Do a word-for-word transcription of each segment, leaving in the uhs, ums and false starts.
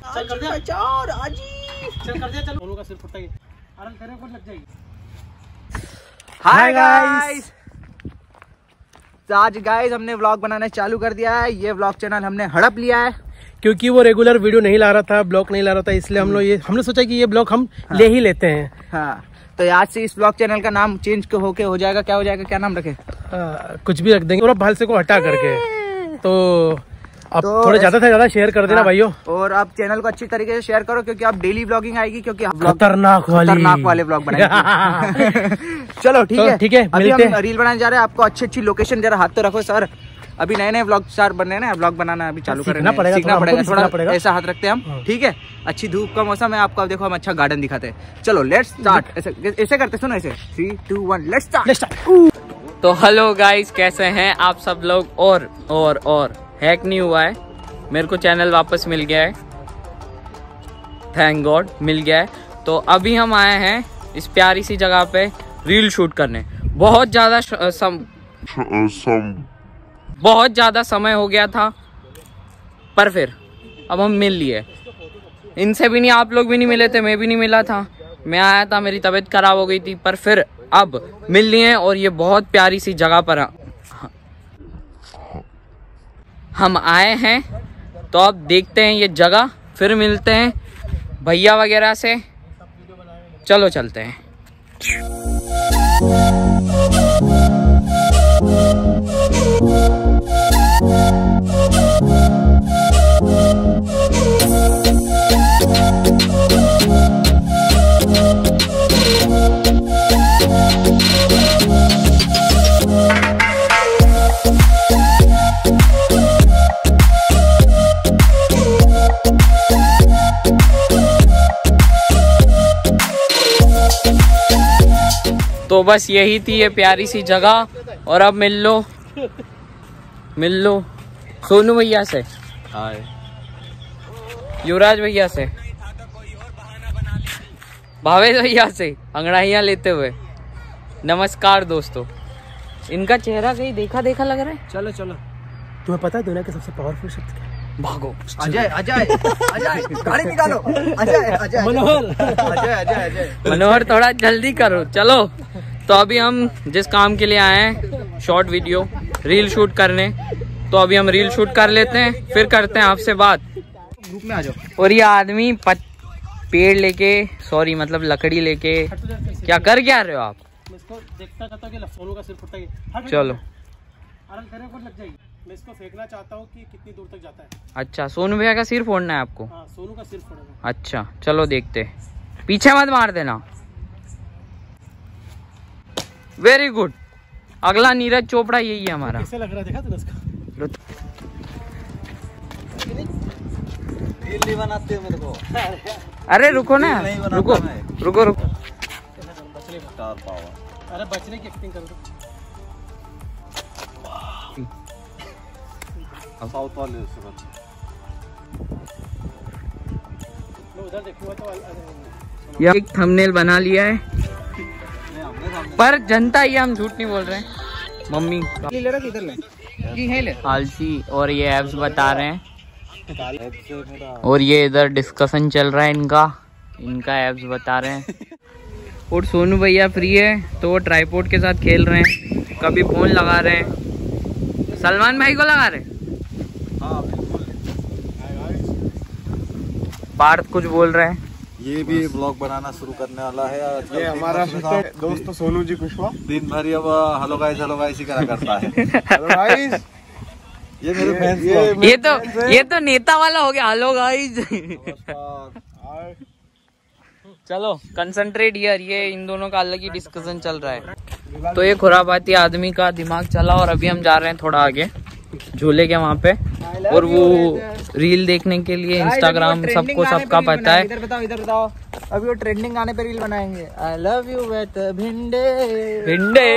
चल कर दे चार आजी चल कर दे चल दोनों का सिर फुटा है आराम करने को लग जाएगी। हाय गाइस, तो आज गाइस हमने व्लॉग बनाना चालू कर दिया है। ये व्लॉग चैनल हमने हड़प लिया है क्योंकि वो रेगुलर वीडियो नहीं ला रहा था, ब्लॉग नहीं ला रहा था, इसलिए हम लोग ये हमने सोचा कि ये ब्लॉग हम हाँ। ले ही लेते हैं। हाँ, तो आज से इस ब्लॉग चैनल का नाम चेंज होके हो जाएगा। क्या हो जाएगा, क्या नाम रखे? आ, कुछ भी रख देंगे और भालसे को हटा करके। तो अब तो थोड़ा ज्यादा से ज्यादा शेयर कर देना भाइयों, और आप चैनल को अच्छी तरीके से शेयर करो क्योंकि आप डेली ब्लॉगिंग आएगी, क्योंकि खतरनाक वाली खतरनाक वाले ब्लॉग बनाएंगे। चलो ठीक है ठीक है, अभी हम रील बनाने जा रहे हैं। आपको अच्छी अच्छी लोकेशन जरा हाथ तो रखो सर, अभी नए नए ब्लॉग स्टार बन रहे हैं ना, ब्लॉग बनाना अभी चालू करना पड़ेगा, सीखना पड़ेगा थोड़ा, ऐसा हाथ रखते हैं हम। ठीक है, अच्छी धूप का मौसम है, आपको अब देखो हम अच्छा गार्डन दिखाते हैं। चलो लेट्स स्टार्ट। ऐसे ऐसे करते, सुनो ऐसे three two one let's start. तो हेलो गाइस, कैसे हैं आप सब लोग? और और और हैक नहीं हुआ है, मेरे को चैनल वापस मिल गया है, थैंक गॉड मिल गया है। तो अभी हम आए हैं इस प्यारी सी जगह पे रील शूट करने। बहुत ज़्यादा सम... सम... बहुत ज़्यादा समय हो गया था, पर फिर अब हम मिल लिए। इनसे भी नहीं, आप लोग भी नहीं मिले थे, मैं भी नहीं मिला था। मैं आया था, मेरी तबीयत खराब हो गई थी, पर फिर अब मिल लिए और ये बहुत प्यारी सी जगह पर हम आए हैं। तो अब देखते हैं ये जगह, फिर मिलते हैं भैया वगैरह से। चलो चलते हैं। तो बस यही थी ये प्यारी सी जगह, और अब मिल लो मिल लो सोनू भैया से, युवराज भैया से, भावेश भैया से अंगड़ाइयाँ लेते हुए। नमस्कार दोस्तों, इनका चेहरा कहीं देखा देखा लग रहा है। चलो चलो, तुम्हें पता है दुनिया का सबसे पावरफुल शब्द क्या है? भागो। अजय अजय अजय गाड़ी निकालो। अजय अजय मनोहर अजय अजय अजय मनोहर थोड़ा जल्दी करो। चलो, तो अभी हम जिस काम के लिए आए हैं, शॉर्ट वीडियो रील शूट करने, तो अभी हम रील शूट कर लेते हैं, फिर करते हैं आपसे बात। ग्रुप में आ जाओ। और ये आदमी पत, पेड़ लेके, सॉरी मतलब लकड़ी लेके क्या कर क्या रहे हो आप? देखता करता कि सोनू का सिर फुटा है। चलो आराम करने को लग जाएगी। मैं इसको फेंकना चाहता हूँ कि कितनी दूर तक जाता है। अच्छा, सोनू भैया का सिर फोड़ना है आपको? हाँ, सोनू का सिर फोड़ना। अच्छा चलो देखते, पीछे मत मार देना। वेरी गुड, अगला नीरज चोपड़ा यही है हमारा। कैसे लग रहा है, देखा तूने इसका? रील नहीं बनाते हो मेरे को। अरे रुको ना, रुको रुको रुको। अरे बचने की एक्टिंग करो। साउथ वाले उधर देखूंगा तो यह एक थंबनेल बना लिया है, पर जनता ये हम झूठ नहीं बोल रहे हैं। मम्मी ले रहा किधर ले की है ले आलसी, और ये एप्स बता रहे हैं, और ये इधर डिस्कशन चल रहा है इनका इनका एप्स बता रहे हैं। और सोनू भैया फ्री है तो वो ट्राइपॉड के साथ खेल रहे हैं, कभी फोन लगा रहे हैं, सलमान भाई को लगा रहे हैं। पार्थ कुछ बोल रहे हैं। ये भी ब्लॉग बनाना शुरू करने वाला है। ये हमारा दोस्त सोनू जी कुशवाहा दिन भर अब हेलो गाइस हेलो गाइस ही करा करता है। हेलो गाइस, ये मेरे फैंस ये, ये तो ये तो नेता वाला हो गया। Hello guys. चलो कंसंट्रेट यार, ये इन दोनों का अलग ही डिस्कशन चल रहा है। तो ये खुराबाती आदमी का दिमाग चला, और अभी हम जा रहे हैं थोड़ा आगे झूले के वहाँ पे, और वो रील देखने के लिए इंस्टाग्राम सबको सबका पता है। इधर बताओ इधर बताओ, अभी वो ट्रेंडिंग गाने पे रील बनाएंगे। आई लव यू विद भिंडे भिंडे।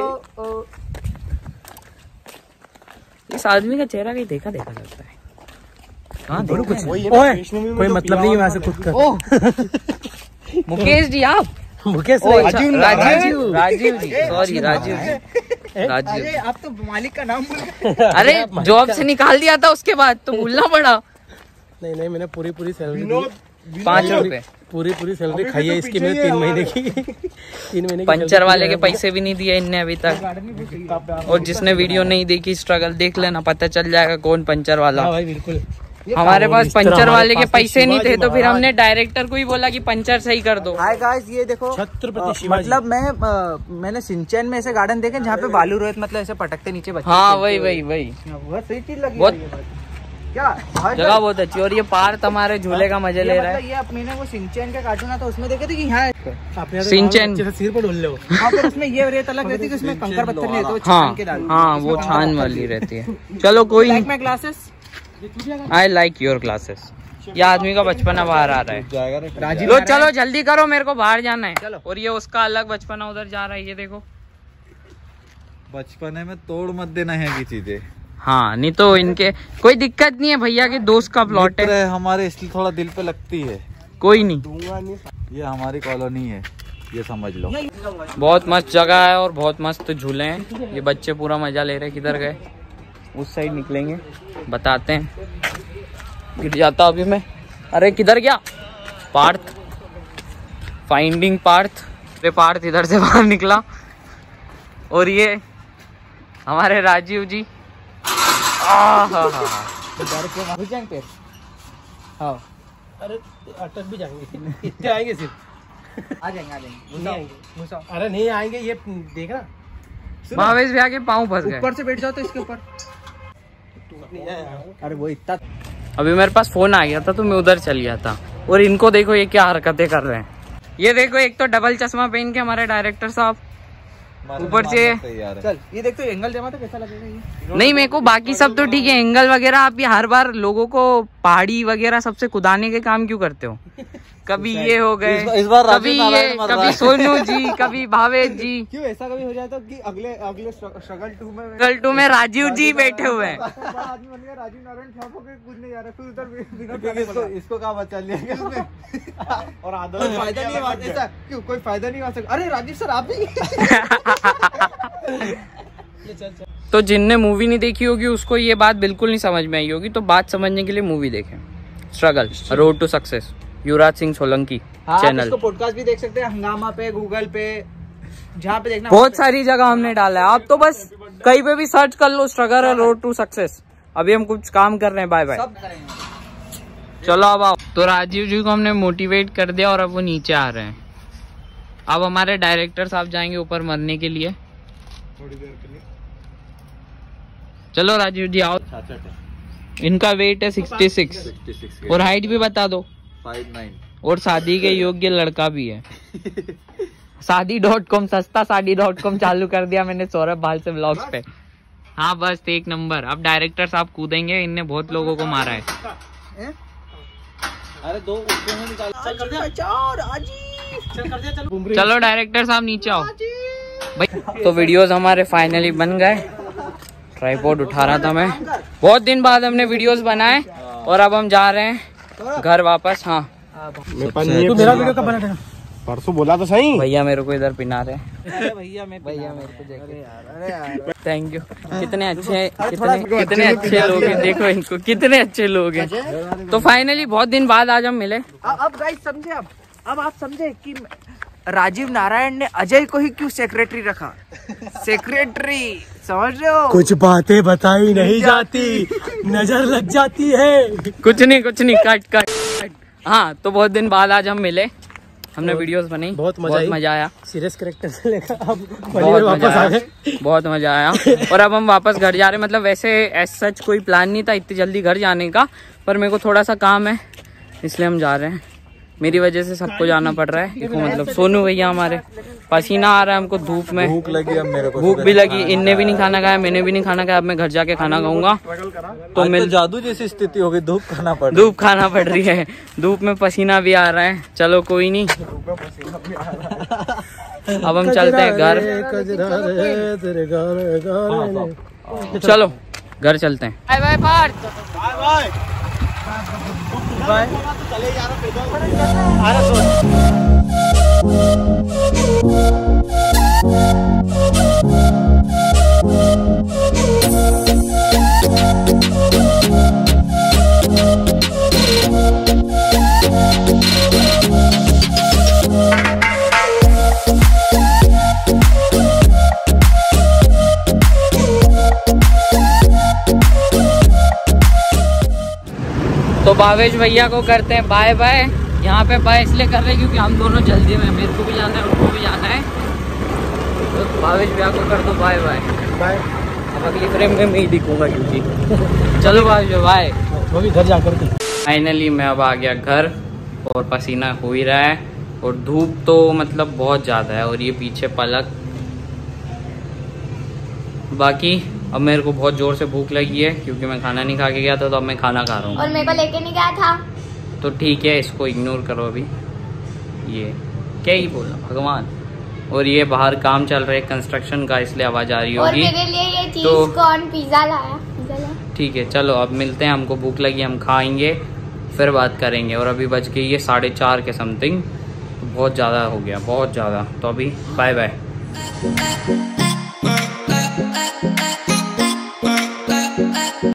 इस आदमी का चेहरा कहीं देखा देखा लगता है। हाँ देखो कुछ कोई मतलब नहीं है खुद का। मुकेश जी, आप मुकेश राजीव राजीव राजीव जी, सॉरी राजीव जी, राजीव। आप तो मालिक का नाम भूल गए। अरे जॉब से निकाल दिया था, उसके बाद तो भूलना पड़ा। नहीं नहीं, मैंने पूरी पूरी सैलरी पाँच रुपए पूरी पूरी सैलरी खाई है इसकी मैंने तीन महीने की तीन महीने की पंचर वाले के पैसे भी नहीं दिए इनने अभी तक। और जिसने वीडियो नहीं देखी स्ट्रगल देख लेना, पता चल जाएगा कौन पंचर वाला। हाँ भाई बिल्कुल। हमारे पास पंचर वाले के पैसे नहीं थे तो फिर हमने डायरेक्टर को ही बोला कि पंचर सही कर दो। हाय गाइस, ये देखो छत्रपति शिवाजी। मतलब मैं आ, मैंने सिंचैन में ऐसे गार्डन देखे जहाँ पे बालू रोहित मतलब ऐसे पटकते नीचे बच्चे। हाँ वही वही वही बहुत सही चीज लगी बहुत क्या जगह बहुत अच्छी। और ये पार्थ हमारे झूले का मजा ले रहा है। ये मैंने वो सिंचैन का कार्टून आता उसमें देखे थे कि यहाँ सिंचन सिर पर ढोल लो। हाँ, फिर उसमें ये रेत अलग रहती है, उसमें कंकर पत्थर नहीं रहते, वो हाँ छान के डालते। हाँ वो छान वाली रहती है। चलो कोई like my classes, I like your classes. ये आदमी का बचपना बाहर आ रहा है। राजीव लो चलो जल्दी करो, मेरे को बाहर जाना है। चलो। और ये उसका अलग बचपना उधर जा रहा है, ये देखो। बचपने में तोड़ मत देना है की चीजें। हाँ नहीं तो इनके कोई दिक्कत नहीं है, भैया के दोस्त का प्लॉट है। है हमारे, इसलिए थोड़ा दिल पे लगती है। कोई नहीं, ये हमारी कॉलोनी है, ये समझ लो। बहुत मस्त जगह है और बहुत मस्त झूले हैं। ये बच्चे पूरा मजा ले रहे हैं। किधर गए? उस साइड निकलेंगे, बताते हैं। गिर जाता अभी मैं। अरे किधर गया पार्थ? फाइंडिंग पार्थ। अरे पार्थ इधर से बाहर निकला। और ये हमारे राजीव जी। हाँ अरे अटक भी जाएंगे इतने आएंगे सिर्फ आ जाएंगे आ जाएंगे। अरे नहीं आएंगे, ये देखना भावेश भैया के पाँव फंस गए। ऊपर से बैठ जाओ तो इसके ऊपर। अरे वो इतना अभी मेरे पास फोन आ गया था तो मैं उधर चल गया था। और इनको देखो ये क्या हरकतें कर रहे हैं। ये देखो, एक तो डबल चश्मा पहन के हमारे डायरेक्टर साहब, ऊपर से चल ये देख तो एंगल जमा तो कैसा लगेगा ये। नहीं मेरे को बाकी सब तो ठीक है, एंगल वगैरह। आप ये हर बार लोगों को पहाड़ी वगैरह सबसे कुदाने के काम क्यों करते हो? कभी ये हो गए, इस, इस बार कभी ये, कभी सोनू जी, कभी भावेश जी। क्यों ऐसा कभी हो जाए तो कि अगले अगले स्ट्रगल टू में स्ट्रगल टू में राजीव जी बैठे हुए हैं। आदमी बन गया राजीव नारायण ठॉप होकर कूदने जा रहा है, फिर उधर क्योंकि इसको इसको कहाँ बचा लिया और आधा फायदा नहीं हुआ ऐसा। क्यों कोई फायदा नहीं हुआ? अरे राजीव सर आप भी तो जिनने मूवी नहीं देखी होगी उसको ये बात बिल्कुल नहीं समझ में आई होगी। तो बात समझने के लिए मूवी देखें, struggle road to success, Yuvraj Singh Solanki channel. इसको पॉडकास्ट भी देख सकते हैं हंगामा पे, गूगल पे, जहाँ पे देखना। बहुत सारी जगह हमने डाला है। आप तो बस कहीं पे भी सर्च कर लो स्ट्रगल है रोड टू सक्सेस। अभी हम कुछ काम कर रहे हैं। Bye bye. सब करेंगे। चलो अब आओ। तो राजीव जी को हमने मोटिवेट कर दिया और अब वो नीचे आ रहे हैं। अब हमारे डायरेक्टर साहब जाएंगे ऊपर मरने के लिए। थोड़ी देर के लिए चलो राजीव जी आओ। इनका वेट है सिक्सटी सिक्स और हाइट भी बता दो। फाइव नाइन और शादी के योग्य लड़का भी है। शादी डॉट कॉम, सस्ता शादी डॉट कॉम चालू कर दिया मैंने सौरभ भाल से ब्लॉग्स पे। हाँ बस एक नंबर। अब डायरेक्टर साहब कूदेंगे, इनने बहुत लोगों को मारा है। अरे दो निकाल चल कर दिया चल कर दिया चलो चलो डायरेक्टर साहब नीचे आओ भाई। तो वीडियोस हमारे फाइनली बन गए। ट्राइपॉड उठा रहा था मैं, बहुत दिन बाद हमने वीडियोस बनाए और अब हम जा रहे हैं घर वापस। हाँ तू मेरा वीडियो कब बना? परसों बोला तो सही। भैया मेरे को इधर पिना रहे। भैया मैं भैया मेरे को जैकेट, थैंक यू। कितने अच्छे कितने कितने अच्छे लोग हैं, देखो इनको कितने अच्छे लोग हैं। तो फाइनली बहुत दिन बाद आज हम मिले। अब गाइस समझे, अब अब आप समझे कि राजीव नारायण ने अजय को ही क्यों सेक्रेटरी रखा। सेक्रेटरी समझ रहे हो? कुछ बातें बताई नहीं जाती, नजर लग जाती है। कुछ नहीं कुछ नहीं, कट कट। हाँ तो बहुत दिन बाद आज हम मिले, हमने वीडियोस बनाई, बहुत मजा बहुत मजा आया। सीरियस कैरेक्टर से लेकर अब बहुत वापस मजा आ आया, गए। बहुत मजा आया। और अब हम वापस घर जा रहे हैं। मतलब वैसे एज सच कोई प्लान नहीं था इतनी जल्दी घर जाने का, पर मेरे को थोड़ा सा काम है इसलिए हम जा रहे हैं। मेरी वजह से सबको जाना पड़ रहा है। देखो मतलब सोनू भैया हमारे, पसीना आ रहा है हमको धूप में, भूख लगी अब मेरे को, भूख भी लगी। इनने भी नहीं खाना खाया, मैंने भी नहीं खाना खाया। अब मैं घर जाके खाना खाऊंगा। तो मैं जादू जैसी स्थिति हो गई, धूप खाना पड़ धूप खाना पड़ रही है, धूप में पसीना भी आ रहा है। चलो कोई नहीं, अब हम चलते हैं घर। चलो घर चलते हैं। Bye bye Parth, bye bye bye. चले यार पैदल। तो भावेश भैया को करते हैं बाय बाय। यहाँ पे बाय इसलिए कर रहे हैं क्योंकि हम दोनों जल्दी में, मेरे को भी जाना है उनको भी जाना है। तो भावेश भैया को कर दो बाय बाय बाय। अब अगली फ्रेम में मैं ही दिखूंगा क्योंकि चलो भावेश बाय। वो भी घर जाकर के फाइनली मैं अब आ गया घर और पसीना हो ही रहा है और धूप तो मतलब बहुत ज़्यादा है और ये पीछे पलक। बाकी अब मेरे को बहुत ज़ोर से भूख लगी है क्योंकि मैं खाना नहीं खा के गया था, तो अब मैं खाना खा रहा हूँ। और मेरे को लेके नहीं गया था तो ठीक है, इसको इग्नोर करो अभी। ये क्या ही बोला भगवान। और ये बाहर काम चल रहा है कंस्ट्रक्शन का, इसलिए आवाज़ आ रही और होगी। मेरे लिए ये चीज तो कौन पिज्जा लाया? पिज्जा लाया। ठीक है चलो अब मिलते हैं, हमको भूख लगी, हम खाएंगे फिर बात करेंगे। और अभी बज गई ये साढ़े चार के समथिंग, तो बहुत ज़्यादा हो गया, बहुत ज़्यादा। तो अभी बाय बाय।